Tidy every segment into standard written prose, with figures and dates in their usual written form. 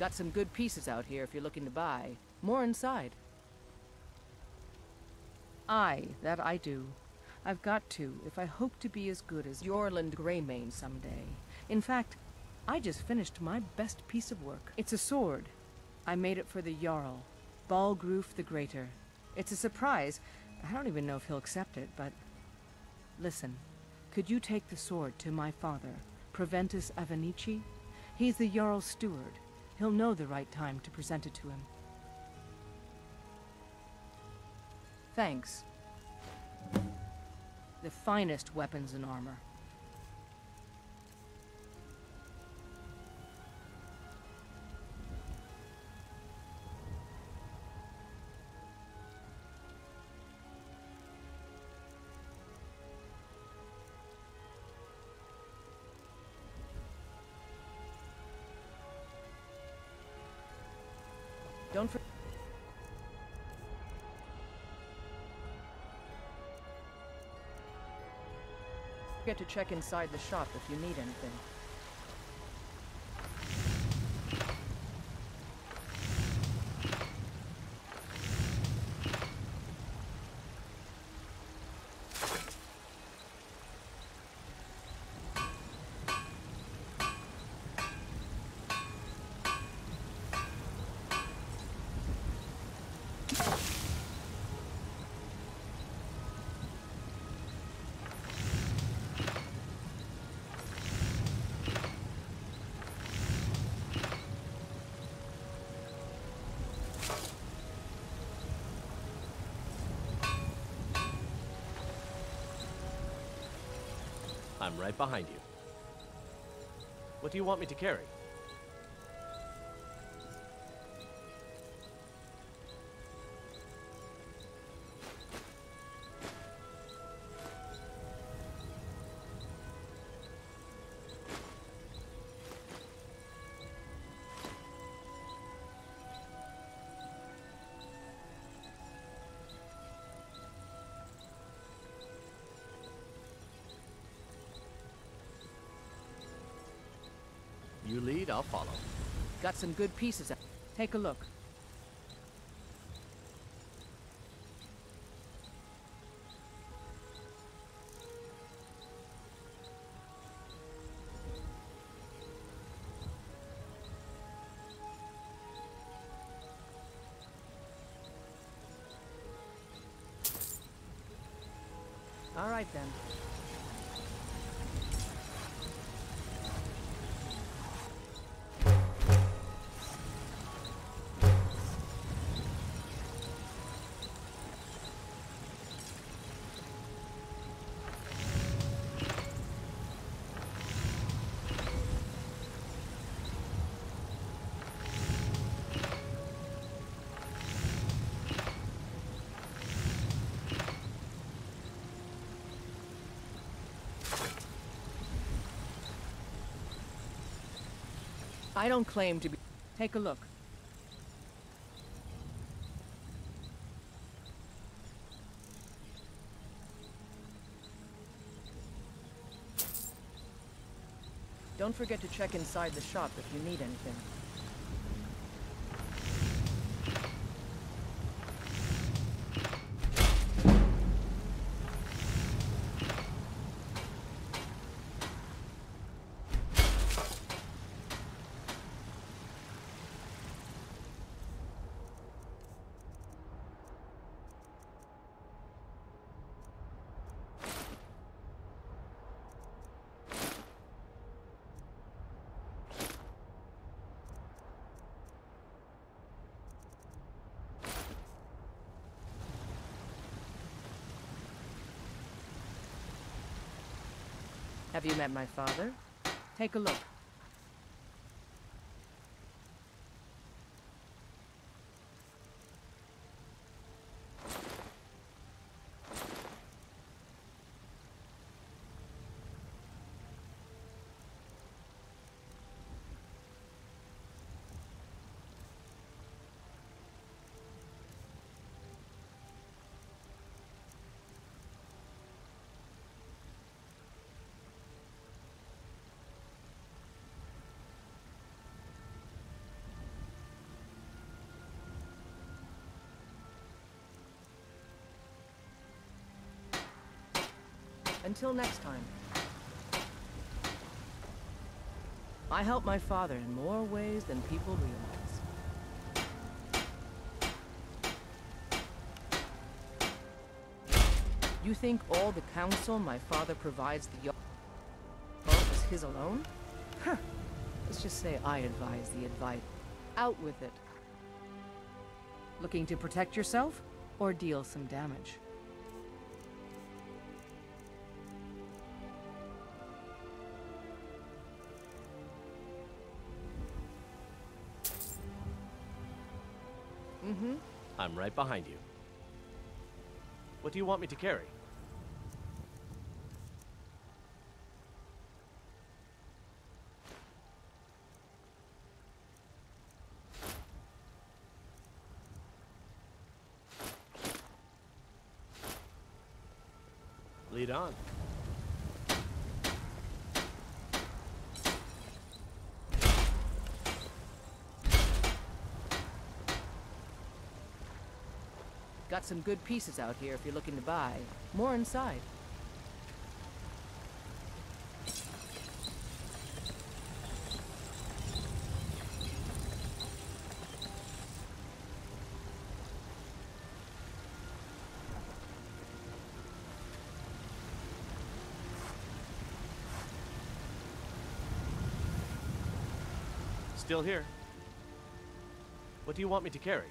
Got some good pieces out here if you're looking to buy. More inside. Aye, that I do. I've got to, if I hope to be as good as Yorland Greymane someday. In fact, I just finished my best piece of work. It's a sword. I made it for the Jarl, Balgruf the Greater. It's a surprise. I don't even know if he'll accept it, but... Listen, could you take the sword to my father, Proventus Avenici? He's the Jarl's steward. He'll know the right time to present it to him. Thanks. The finest weapons and armor. Don't forget to check inside the shop if you need anything. I'm right behind you. What do you want me to carry? You lead, I'll follow. Got some good pieces out. Take a look. All right then. I don't claim to be... Take a look. Don't forget to check inside the shop if you need anything. Have you met my father? Take a look. Until next time. I help my father in more ways than people realize. You think all the counsel my father provides the Jarl is his alone? Huh. Let's just say I advise the advice. Out with it. Looking to protect yourself, or deal some damage? Mm-hmm. I'm right behind you. What do you want me to carry? Lead on. Got some good pieces out here if you're looking to buy. More inside. Still here. What do you want me to carry?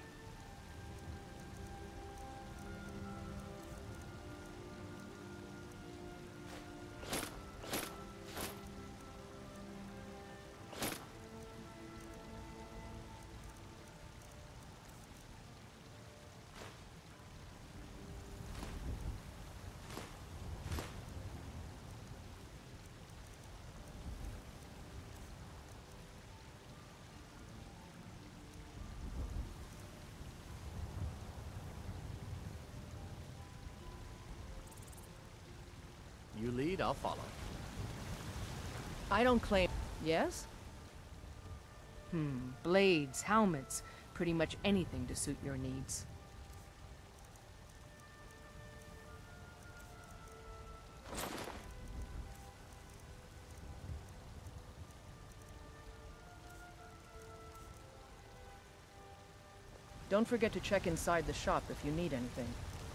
You lead, I'll follow. I don't claim... Yes? Blades, helmets, pretty much anything to suit your needs. Don't forget to check inside the shop if you need anything.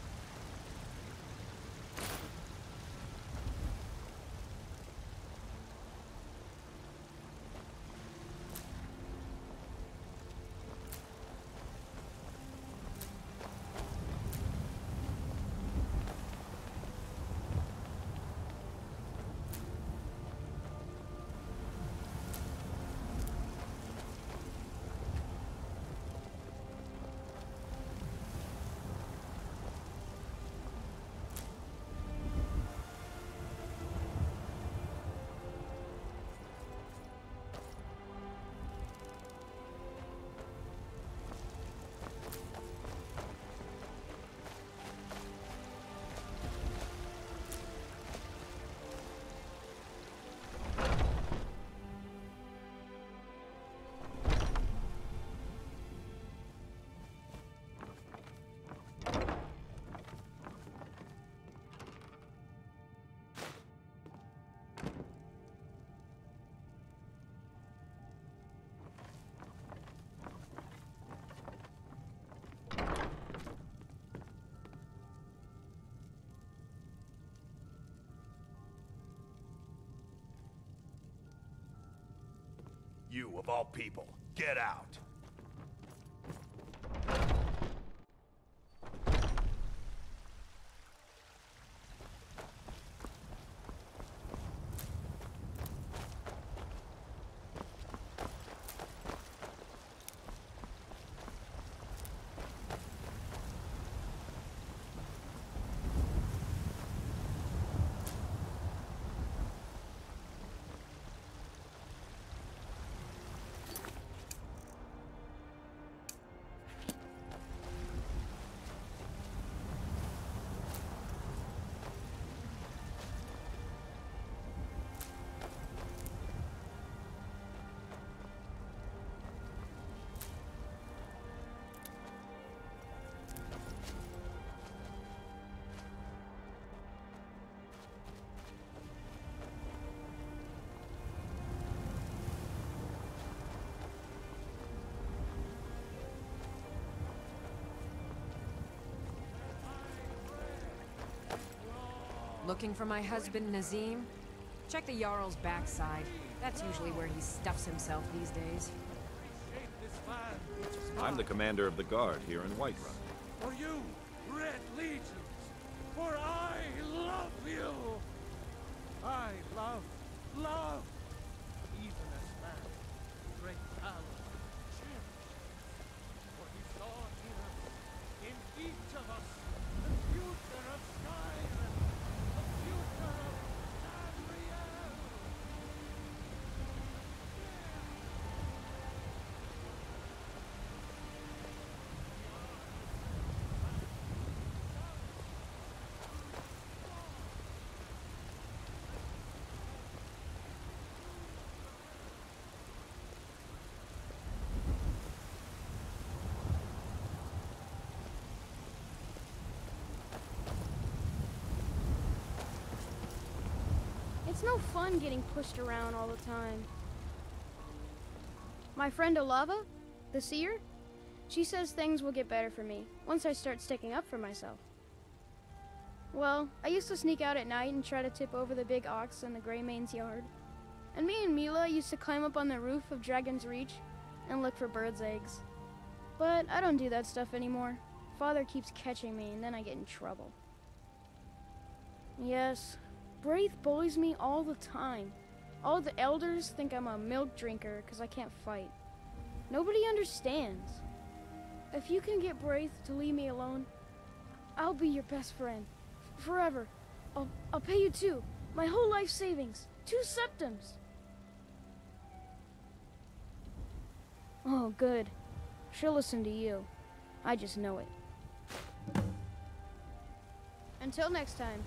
You, of all people, get out! Looking for my husband, Nazim? Check the Jarl's backside. That's usually where he stuffs himself these days. I'm the commander of the guard here in Whiterun. For you, Red Legions, for I love you. I love, even as man, great power, cherish. For he saw in each of us, the future of Skyrim, the future of Tamriel. It's no fun getting pushed around all the time. My friend Olava, the seer, she says things will get better for me once I start sticking up for myself. Well, I used to sneak out at night and try to tip over the big ox in the Greymane's yard. And me and Mila used to climb up on the roof of Dragon's Reach and look for birds' eggs. But I don't do that stuff anymore. Father keeps catching me and then I get in trouble. Yes, Braith bullies me all the time. All the elders think I'm a milk drinker because I can't fight. Nobody understands. If you can get Braith to leave me alone, I'll be your best friend. Forever. I'll pay you too. My whole life savings. 2 septims. Oh, good. She'll listen to you. I just know it. Until next time.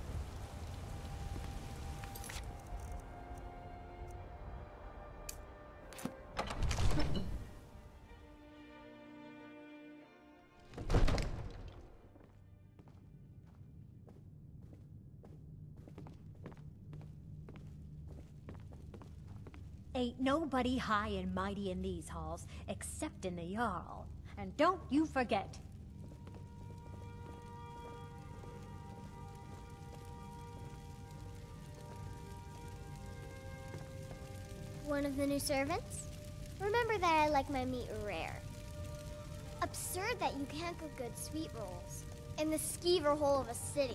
Ain't nobody high and mighty in these halls, except in the Jarl. And don't you forget. One of the new servants? Remember that I like my meat rare. Absurd that you can't cook good sweet rolls in the skeever hole of a city.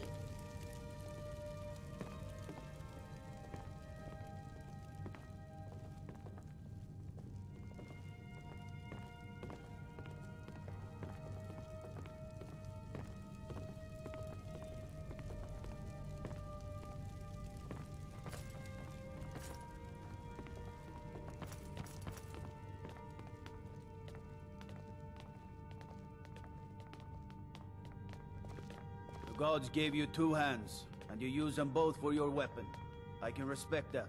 The gods gave you 2 hands, and you use them both for your weapon. I can respect that.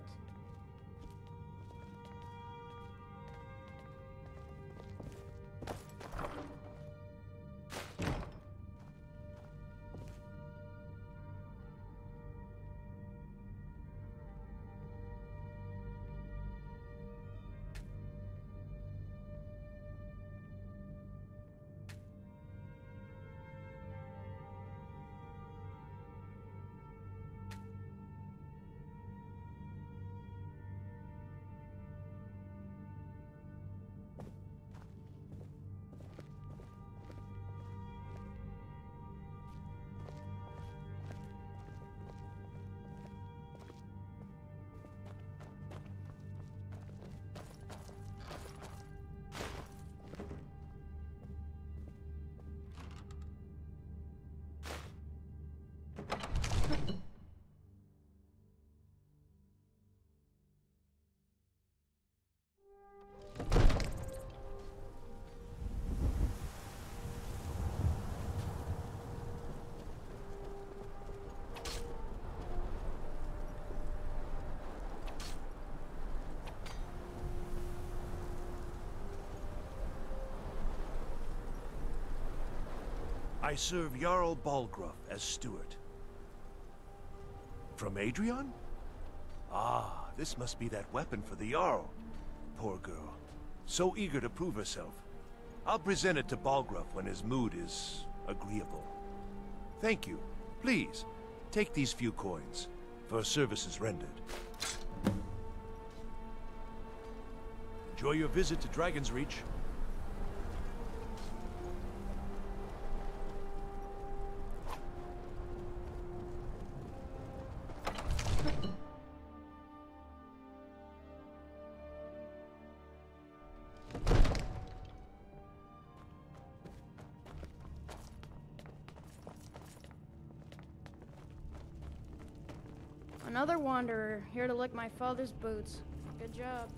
I serve Jarl Balgruuf as steward. From Adrian? Ah, this must be that weapon for the Jarl. Poor girl. So eager to prove herself. I'll present it to Balgruuf when his mood is agreeable. Thank you. Please, Take these few coins for services rendered. Enjoy your visit to Dragon's Reach. Another wanderer, here to lick my father's boots. Good job.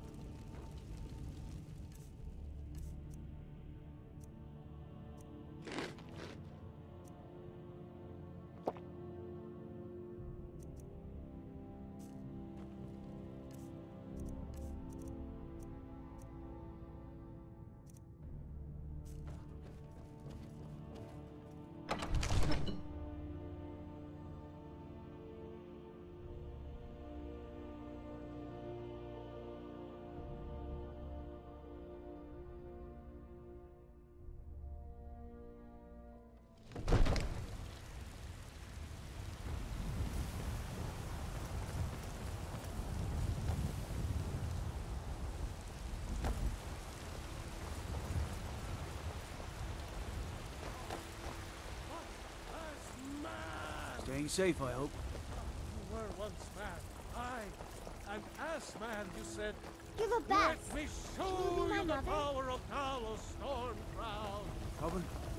Staying safe, I hope. You were once mad. An ass man, you said. Give a bath. Let me Can you show be my you the mother? power of Talos Stormcrown. Robin?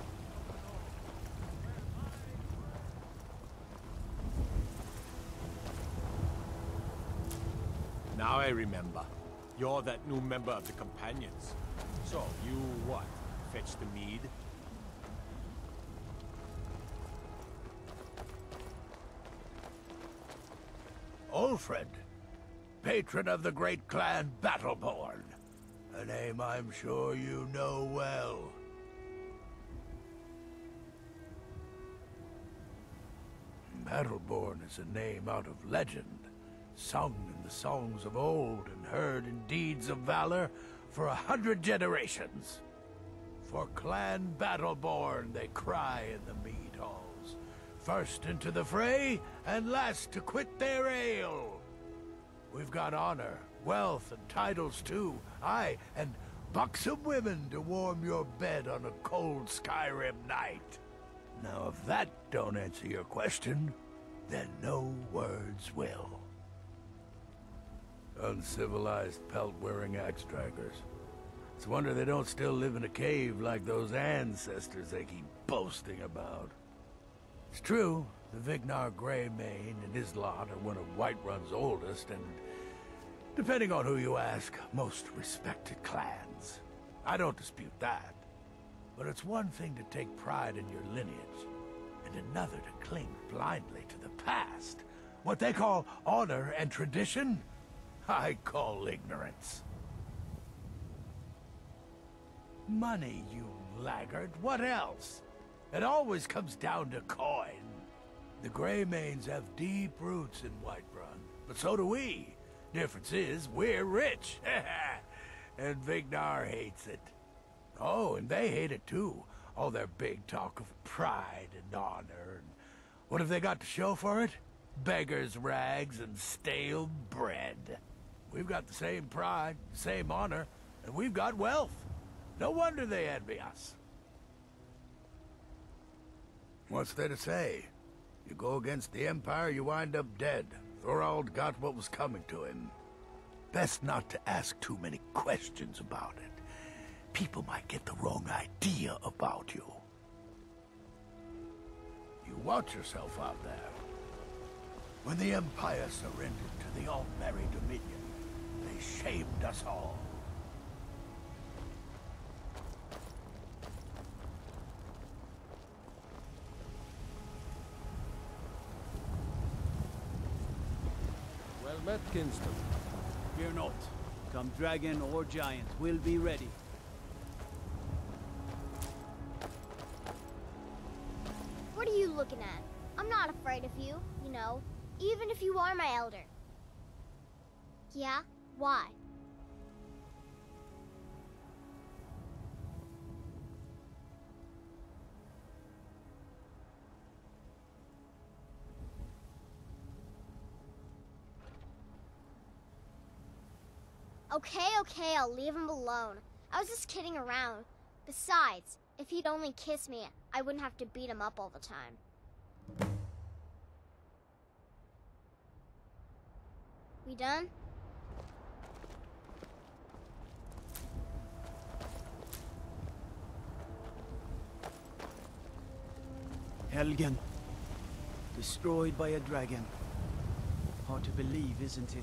Now I remember. You're that new member of the Companions. So, you what? Fetch the mead? Ulfred, patron of the great clan Battleborn. A name I'm sure you know well. Battleborn is a name out of legend, sung in the songs of old and heard in deeds of valor for 100 generations. For Clan Battleborn they cry in the mead halls, first into the fray and last to quit their ale. We've got honor, wealth, and titles too, aye, and buxom women to warm your bed on a cold Skyrim night. Now, if that don't answer your question, then no words will. Uncivilized pelt-wearing axe-draggers. It's a wonder they don't still live in a cave like those ancestors they keep boasting about. It's true, the Vignar Greymane and his lot are one of Whiterun's oldest and, depending on who you ask, most respected clans. I don't dispute that. But it's one thing to take pride in your lineage, and another to cling blindly to the past. What they call honor and tradition, I call ignorance. Money, you laggard. What else? It always comes down to coin. The Greymanes have deep roots in Whiterun, but so do we. Difference is, we're rich. And Vignar hates it. Oh, and they hate it too. All their big talk of pride and honor. And what have they got to show for it? Beggars' rags and stale bread. We've got the same pride, same honor, and we've got wealth. No wonder they envy us. What's there to say? You go against the Empire, you wind up dead. Thorald got what was coming to him. Best not to ask too many questions about it. People might get the wrong idea about you. You watch yourself out there. When the Empire surrendered to the Altmerry Dominion, they shamed us all. Well met, Kinsman. Fear not. Come dragon or giant, we'll be ready. What are you looking at? I'm not afraid of you, you know, even if you are my elder. Yeah? Why? Okay, I'll leave him alone. I was just kidding around. Besides, if he'd only kiss me, I wouldn't have to beat him up all the time. We done? Helgen. Destroyed by a dragon. Hard to believe, isn't it?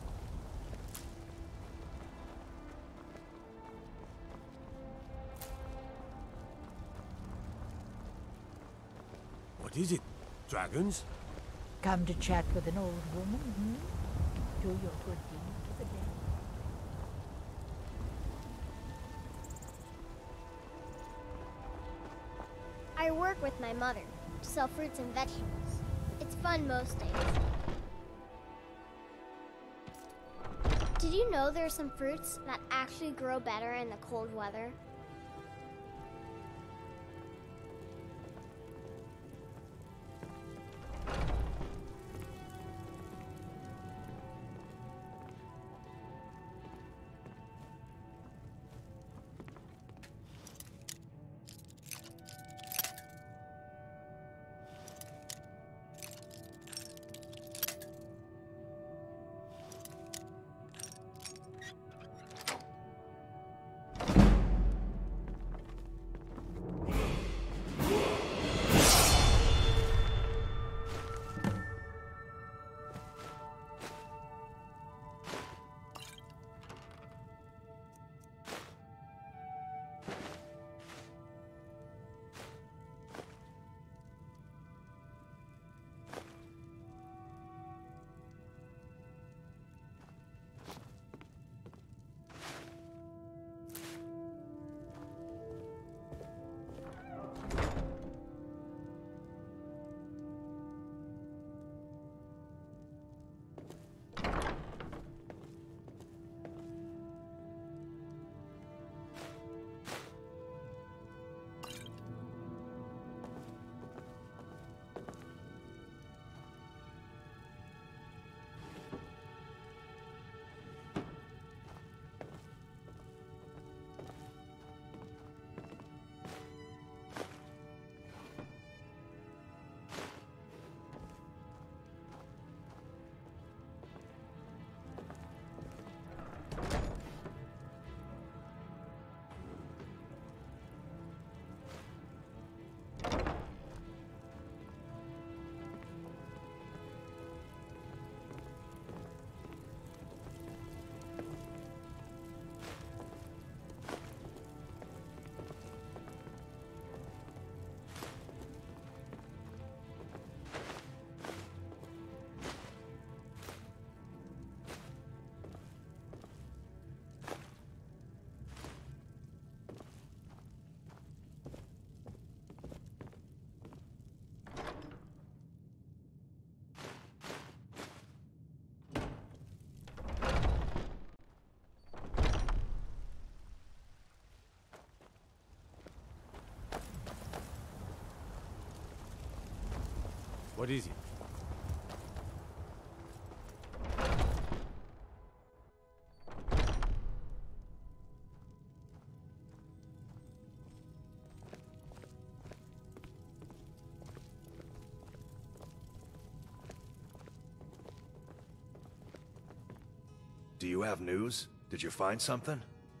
What is it? Dragons? Come to chat with an old woman, Do your good deed to the dead. I work with my mother to sell fruits and vegetables. It's fun most days. Did you know there are some fruits that actually grow better in the cold weather? What is it? Do you have news? Did you find something?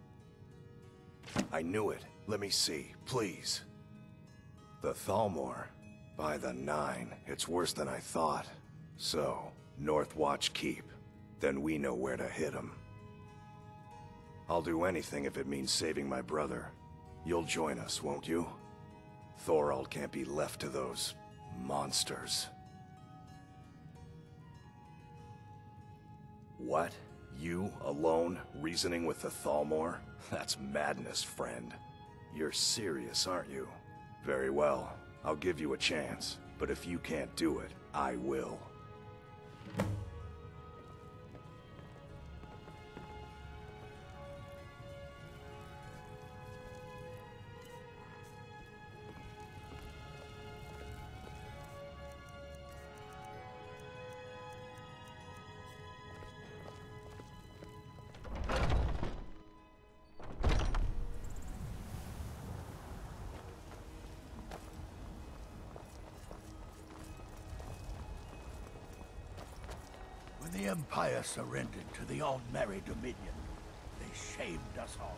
I knew it. Let me see, please. The Thalmor. By the Nine, it's worse than I thought. So, Northwatch Keep. Then we know where to hit him. I'll do anything if it means saving my brother. You'll join us, won't you? Thorald can't be left to those monsters. What? You, alone, reasoning with the Thalmor? That's madness, friend. You're serious, aren't you? Very well. I'll give you a chance. But if you can't do it, I will. What? When the Empire surrendered to the All-Merry Dominion, they shamed us all.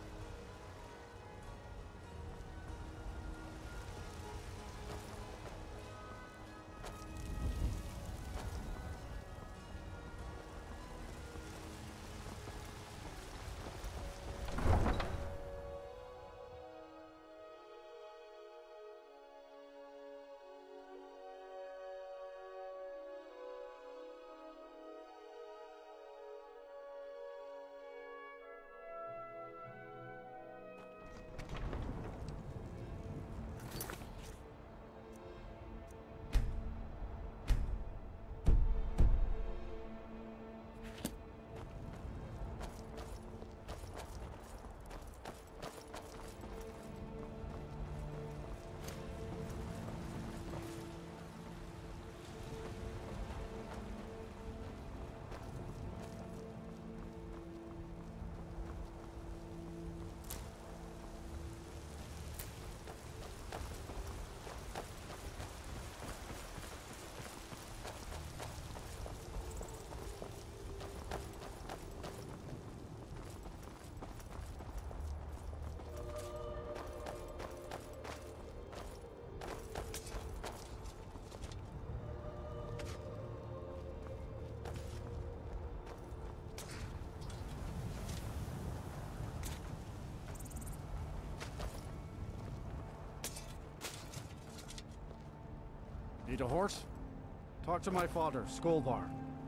Need a horse? Talk to my father, Skolvar.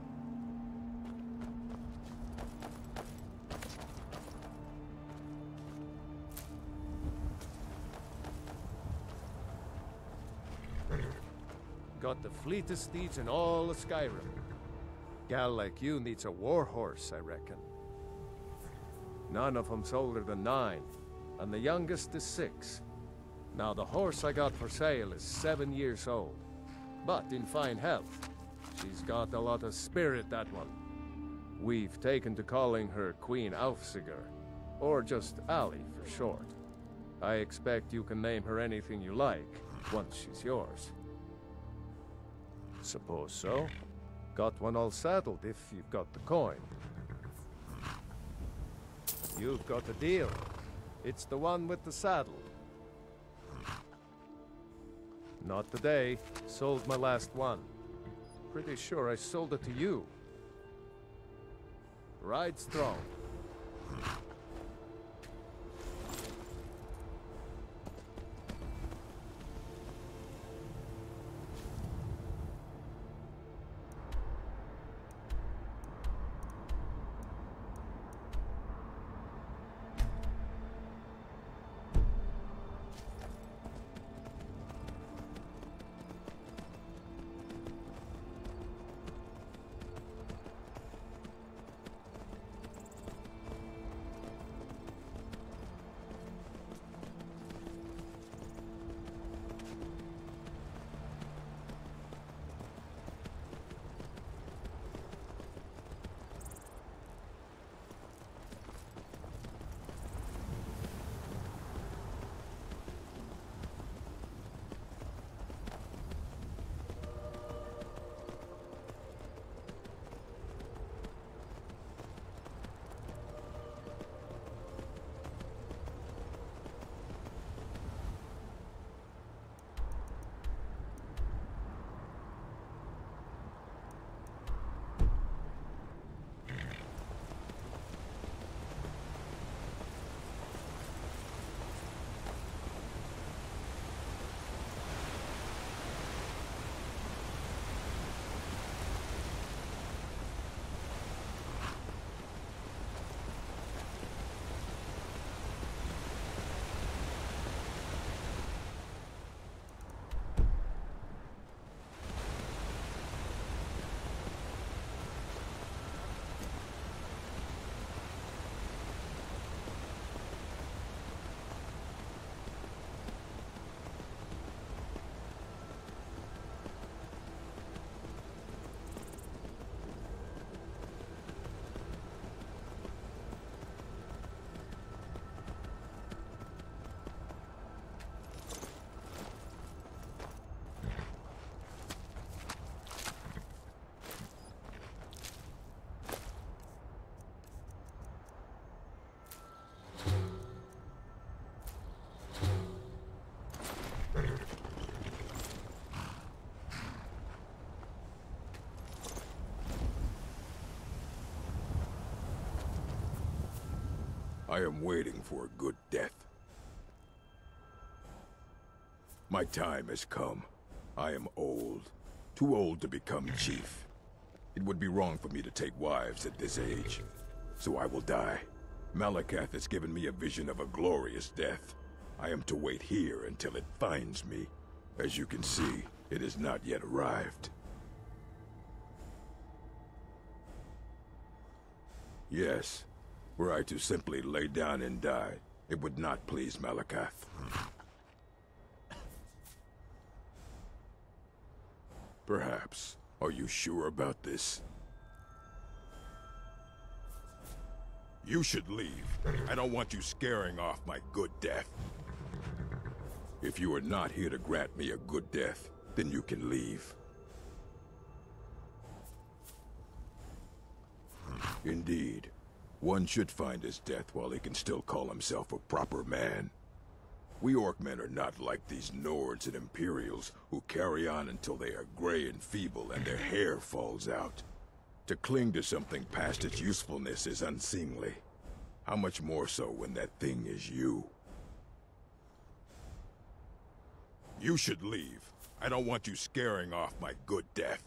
Got the fleetest steeds in all of Skyrim. Gal like you needs a war horse, I reckon. None of 'em's older than 9, and the youngest is 6. Now the horse I got for sale is 7 years old, but in fine health. She's got a lot of spirit, that one. We've taken to calling her Queen Aufsiger, or just Ali for short. I expect you can name her anything you like, once she's yours. Suppose so. Got one all saddled if you've got the coin. You've got a deal. It's the one with the saddle. Not today. Sold my last one. Pretty sure I sold it to you. Ride strong. I am waiting for a good death. My time has come. I am old. Too old to become chief. It would be wrong for me to take wives at this age. So I will die. Malakath has given me a vision of a glorious death. I am to wait here until it finds me. As you can see, it has not yet arrived. Yes, were I to simply lay down and die, it would not please Malakath. Perhaps. Are you sure about this? You should leave. I don't want you scaring off my good death. If you are not here to grant me a good death, then you can leave. Indeed. One should find his death while he can still call himself a proper man. We Orcmen are not like these Nords and Imperials who carry on until they are gray and feeble and their hair falls out. To cling to something past its usefulness is unseemly. How much more so when that thing is you? You should leave. I don't want you scaring off my good death.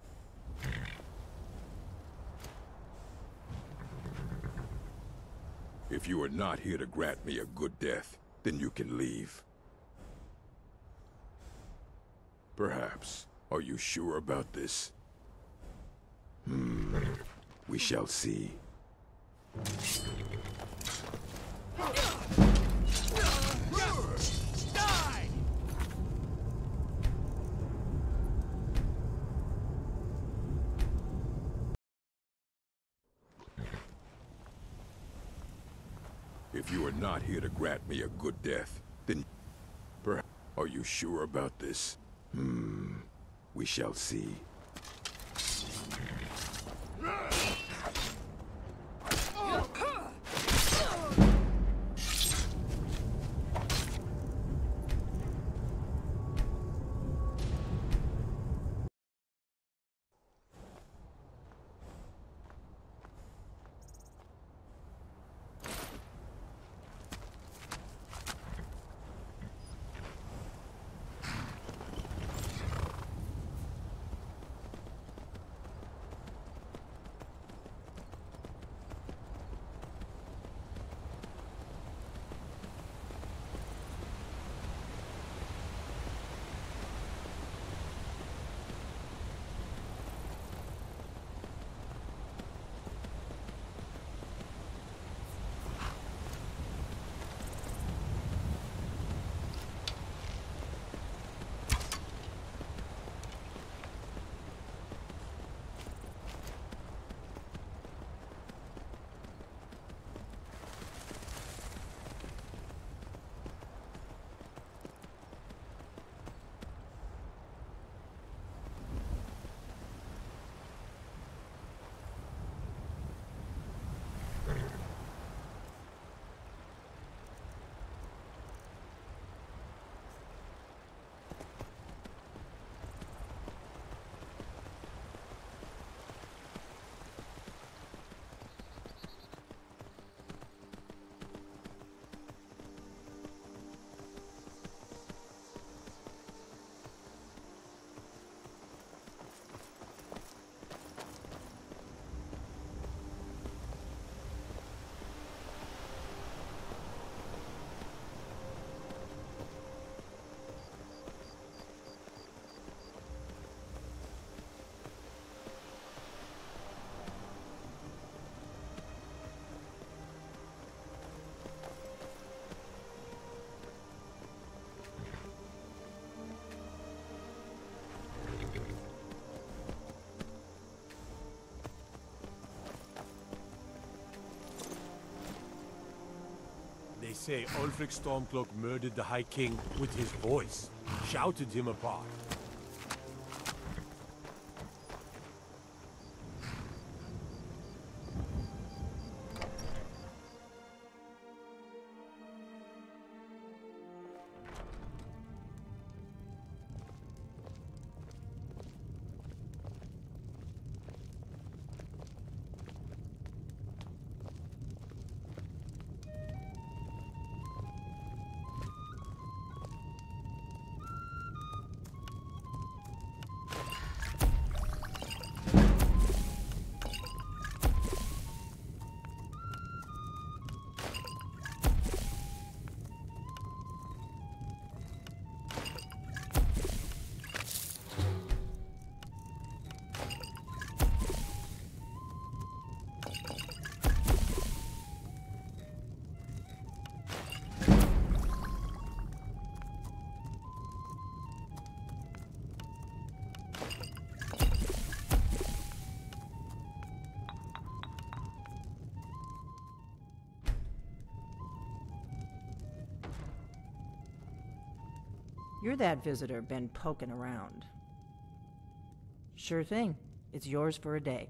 If you are not here to grant me a good death, then you can leave. Perhaps. Are you sure about this? We shall see. Die! If you are not here to grant me a good death, then perhaps. Are you sure about this? We shall see. They say Ulfric Stormcloak murdered the High King with his voice, shouted him apart. You're that visitor been poking around. Sure thing. It's yours for a day.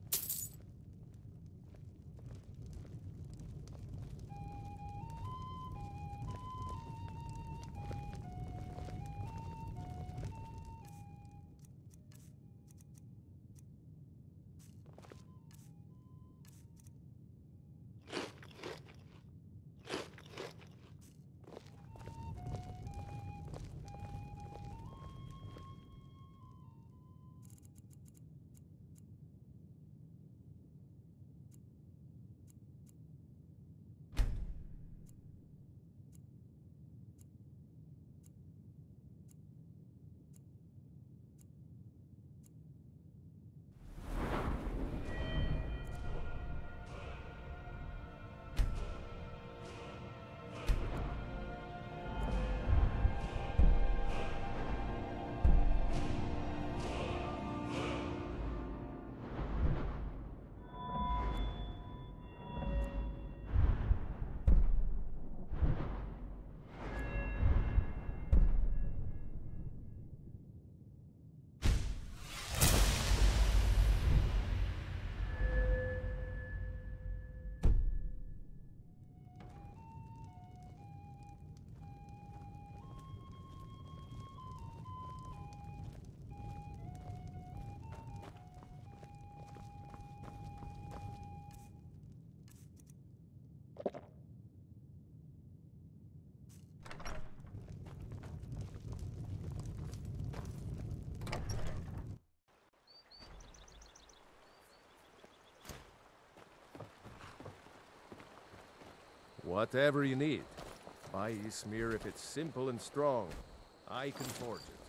Whatever you need. Buy Ysmir if it's simple and strong. I can forge it.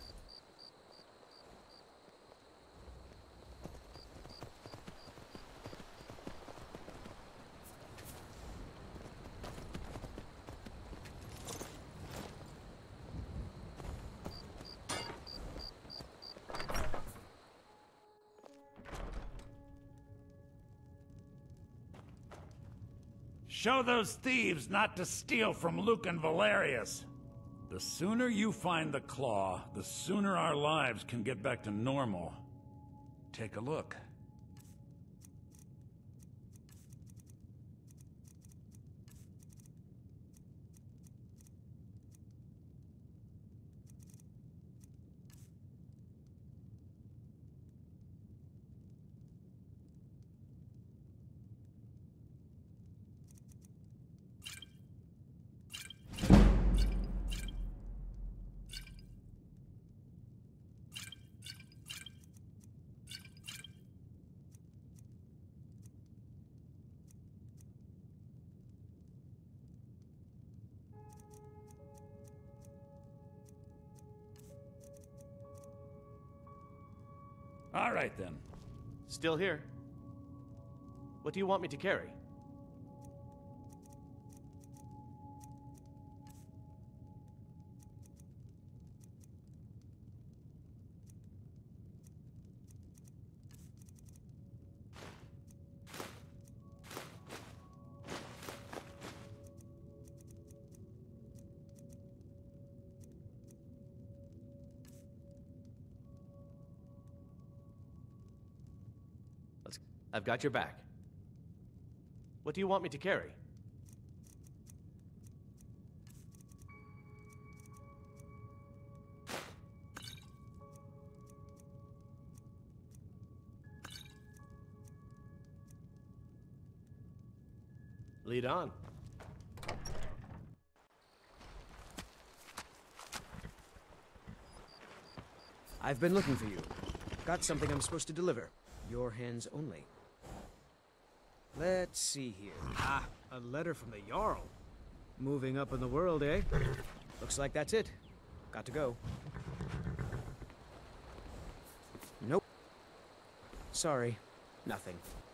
Show those thieves not to steal from Lucan Valerius. The sooner you find the claw, the sooner our lives can get back to normal. Take a look. All right, then. Still here. What do you want me to carry? I've got your back. What do you want me to carry? Lead on. I've been looking for you. Got something I'm supposed to deliver. Your hands only. Let's see here. Ah, a letter from the Jarl. Moving up in the world, eh? Looks like that's it. Got to go. Nope. Sorry. Nothing.